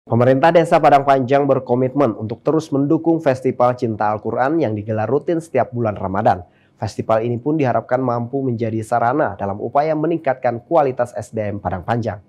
Pemerintah Desa Padang Panjang berkomitmen untuk terus mendukung Festival Cinta Al-Quran yang digelar rutin setiap bulan Ramadan. Festival ini pun diharapkan mampu menjadi sarana dalam upaya meningkatkan kualitas SDM Padang Panjang.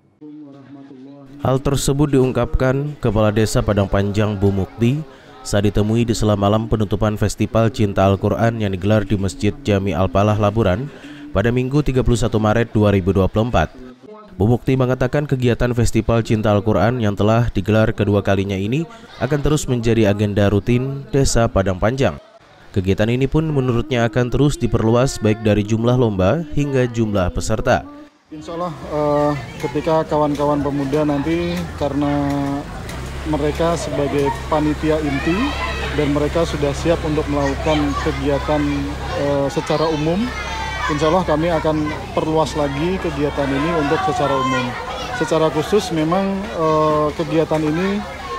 Hal tersebut diungkapkan Kepala Desa Padang Panjang Bu Mukti saat ditemui di sela malam penutupan Festival Cinta Al-Quran yang digelar di Masjid Jami Al-Falah Laburan pada Minggu 31 Maret 2024. Bu Mukti mengatakan kegiatan Festival Cinta Al-Quran yang telah digelar kedua kalinya ini akan terus menjadi agenda rutin Desa Padang Panjang. Kegiatan ini pun menurutnya akan terus diperluas baik dari jumlah lomba hingga jumlah peserta. Insya Allah ketika kawan-kawan pemuda nanti, karena mereka sebagai panitia inti dan mereka sudah siap untuk melakukan kegiatan secara umum, insya Allah kami akan perluas lagi kegiatan ini untuk secara umum. Secara khusus memang kegiatan ini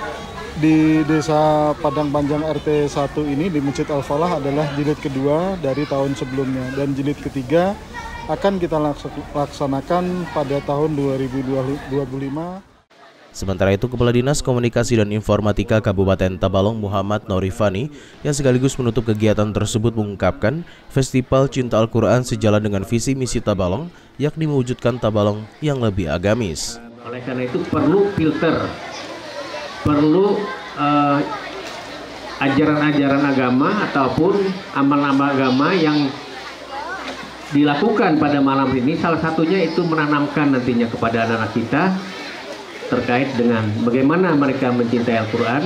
di Desa Padang Panjang RT 1 ini di Masjid Al-Falah adalah jilid kedua dari tahun sebelumnya, dan jilid ketiga akan kita laksanakan pada tahun 2025. Sementara itu, Kepala Dinas Komunikasi dan Informatika Kabupaten Tabalong Muhammad Norifani yang sekaligus menutup kegiatan tersebut mengungkapkan Festival Cinta Al-Quran sejalan dengan visi misi Tabalong, yakni mewujudkan Tabalong yang lebih agamis. Oleh karena itu perlu filter, perlu ajaran-ajaran agama ataupun amal-amal agama yang dilakukan pada malam ini. Salah satunya itu menanamkan nantinya kepada anak-anak kita terkait dengan bagaimana mereka mencintai Al-Quran.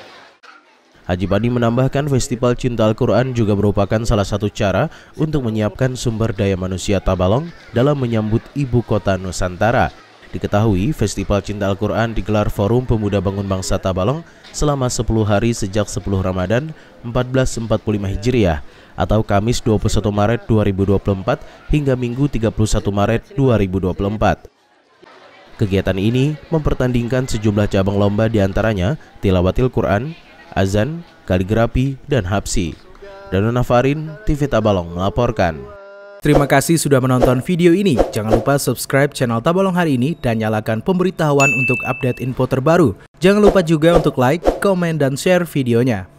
Haji Padi menambahkan Festival Cinta Al-Quran juga merupakan salah satu cara untuk menyiapkan sumber daya manusia Tabalong dalam menyambut ibu kota Nusantara. Diketahui Festival Cinta Al-Quran digelar Forum Pemuda Bangun Bangsa Tabalong selama 10 hari sejak 10 Ramadan 1445 Hijriah atau Kamis 21 Maret 2024 hingga Minggu 31 Maret 2024. Kegiatan ini mempertandingkan sejumlah cabang lomba diantaranya Tilawatil Quran, Azan, Kaligrafi, dan Habsi. Danona Farin, TV Tabalong melaporkan. Terima kasih sudah menonton video ini. Jangan lupa subscribe channel Tabalong Hari Ini dan nyalakan pemberitahuan untuk update info terbaru. Jangan lupa juga untuk like, komen, dan share videonya.